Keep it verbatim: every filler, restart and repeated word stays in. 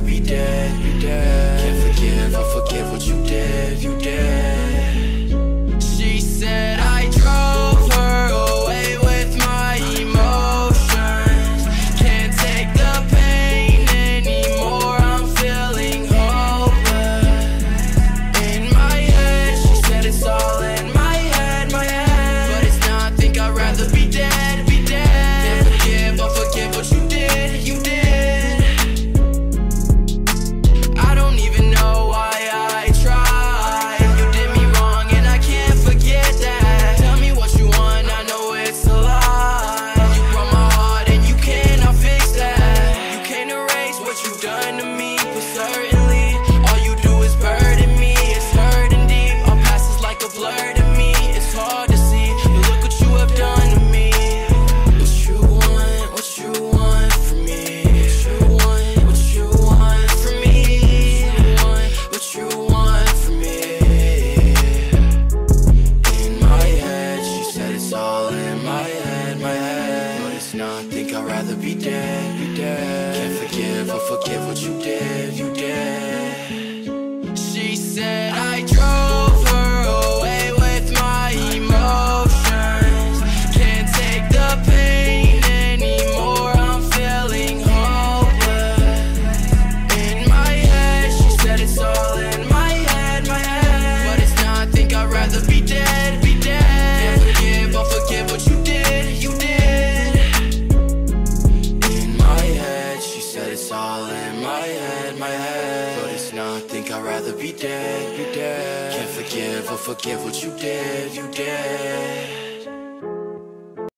be dead, be dead. Can't forgive or forgive what you did, you did. She said I drove her away with my emotions. Can't take the pain anymore, I'm feeling hopeless. In my head, she said it's all in my head, my head. But it's not, think I'd rather be dead, be dead. Can't forgive or forgive what you did, you did. Forgive what you did, you did. She said I drove her away with my emotions. Can't take the pain anymore, I'm feeling hopeless. In my head, she said it's all in my head, my head. But it's not, think I'd rather be dead, be dead. Can't forgive or forgive what you did, you did. In my head, she said it's all in my head, my head. But it's not, think I'd rather be dead, be dead. Can't forgive or forgive what you did, you did.